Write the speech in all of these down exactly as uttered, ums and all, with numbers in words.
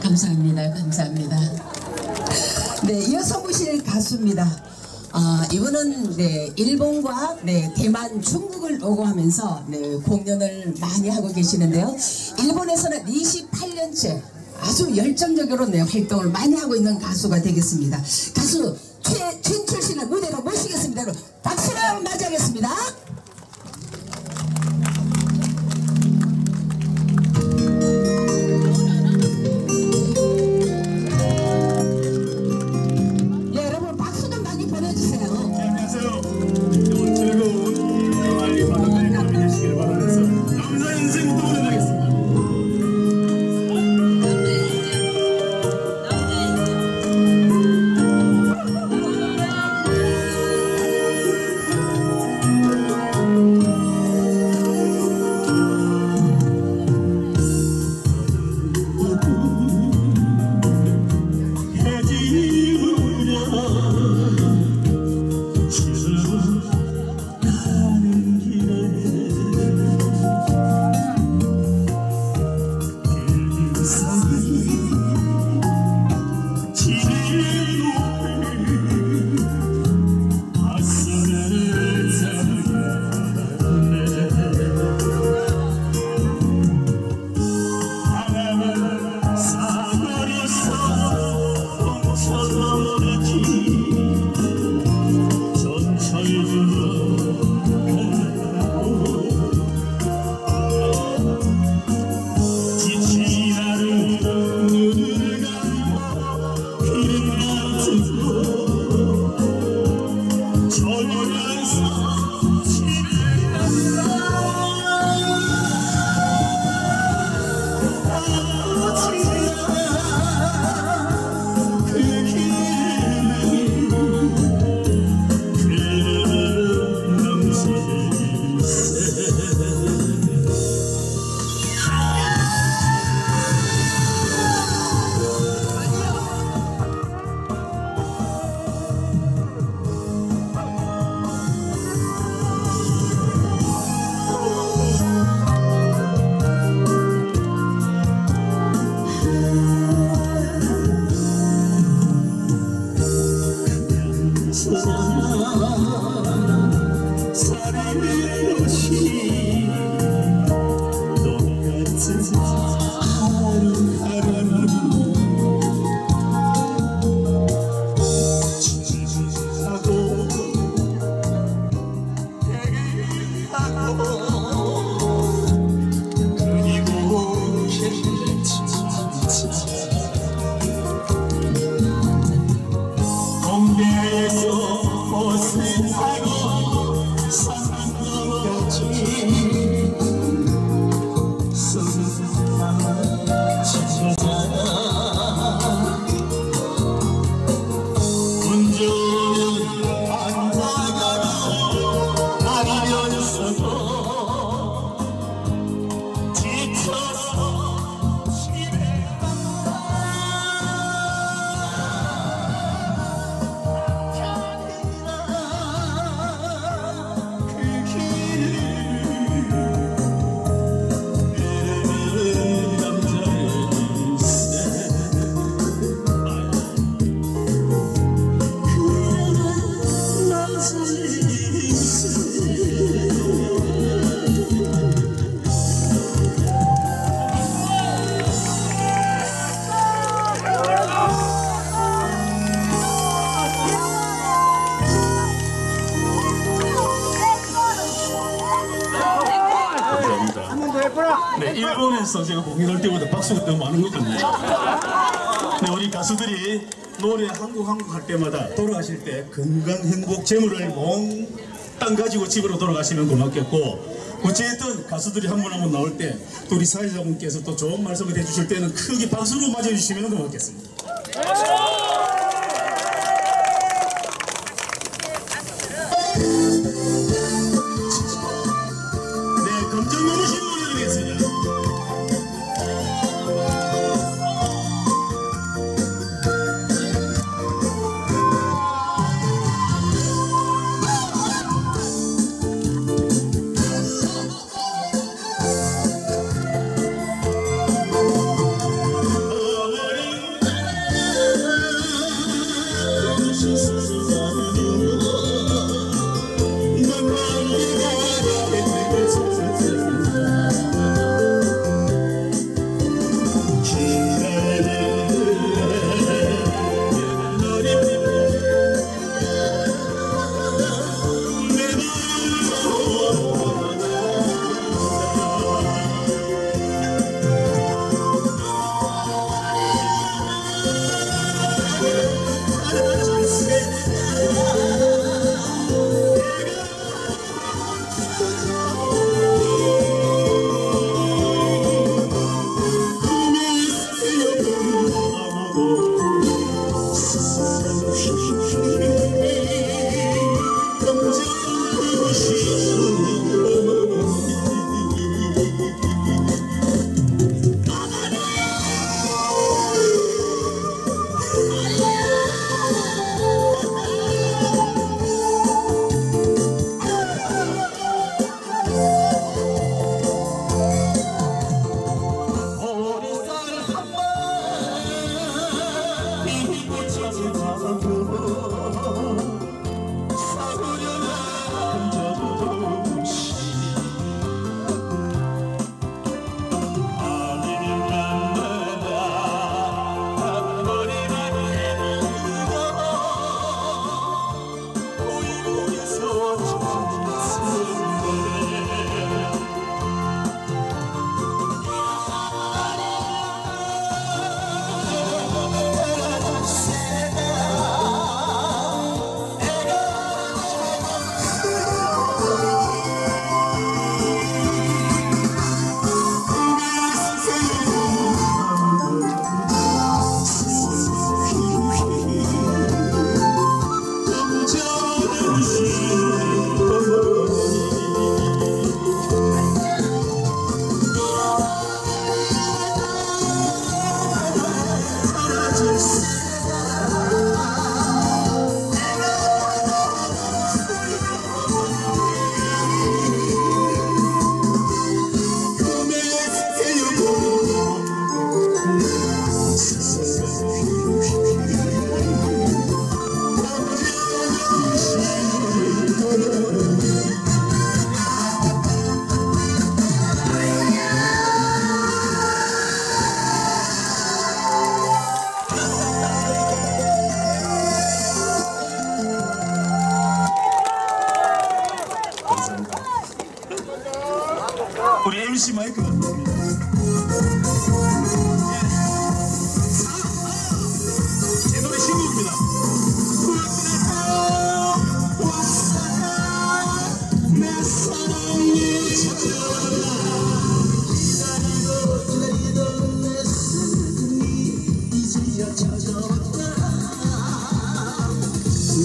감사합니다. 감사합니다. 네, 이어서 보실 가수입니다. 아, 이분은 네, 일본과 네, 대만, 중국을 오고하면서 네, 공연을 많이 하고 계시는데요. 일본에서는 이십팔 년째 아주 열정적으로 네, 활동을 많이 하고 있는 가수가 되겠습니다. 가수 최진철 씨를 무대로 모시겠습니다. 박수로 맞이하겠습니다. 네, 일본에서 제가 공연할 때보다 박수가 더 많은 것 같네요. 네, 우리 가수들이 노래 한국 한국 할 때마다 돌아가실 때 건강 행복 재물을 몽땅 가지고 집으로 돌아가시면 고맙겠고, 어쨌든 가수들이 한 분 한 분 나올 때 또 우리 사회자분께서 또 좋은 말씀을 해주실 때는 크게 박수로 맞아주시면 고맙겠습니다. 네, 검정 너무신 노래 드리겠습니다. Oh,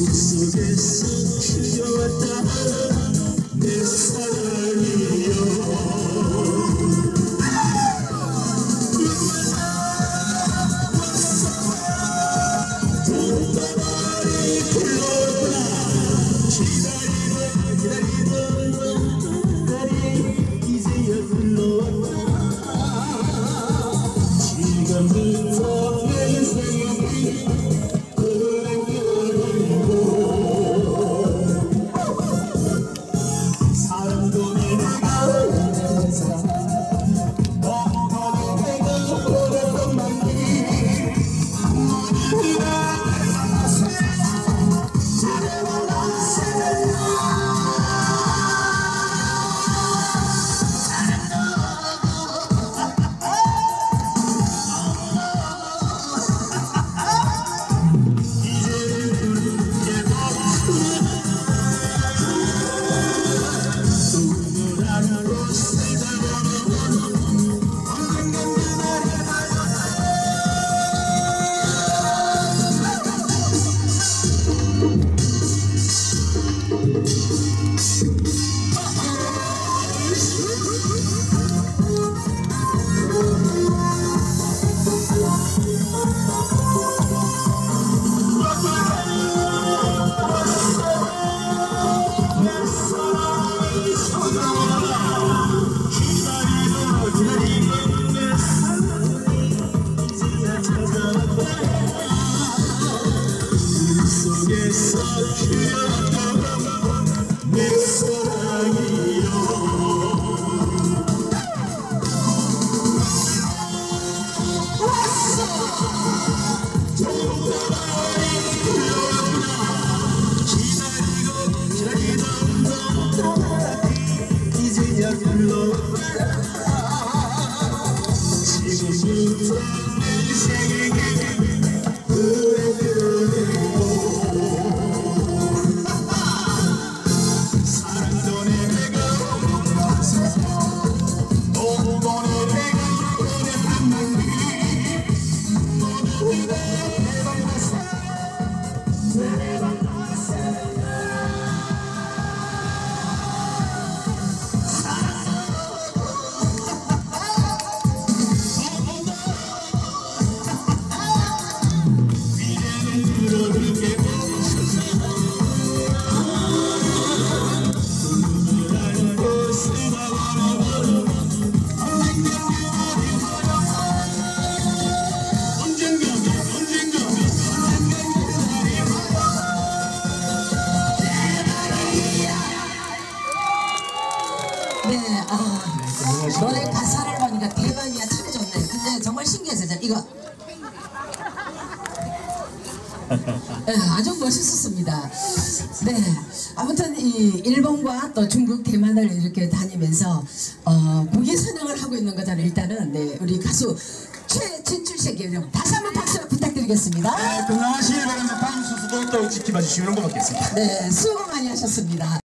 속에서 흘려왔다 내 사랑이여 동방아리 불러오나 기다리던 기다리던 날이 이제야 흘러왔다 지금부터 내 생각이 사랑도 내가 너도 내가 오랫동안 속에서 흘러왔다 내 사랑이여 기다리고 기다리던 너도 이제야 흘러왔다 지금부터 내 생에게 네, 아, 노래 가사를 보니까 대박이야. 참 좋네. 근데 정말 신기했어요. 이거 네, 아주 멋있었습니다. 네, 아무튼 이 일본과 또 중국, 대만을 이렇게 다니면서 어, 국위 선양을 하고 있는 거잖아요. 일단은 네, 우리 가수 최진출 씨에게 다시 한번 박수 부탁드리겠습니다. 네, 건강하시길 바랍니다. 다음 수수도 또 지켜봐 주시면 고맙겠습니다. 네, 수고 많이 하셨습니다.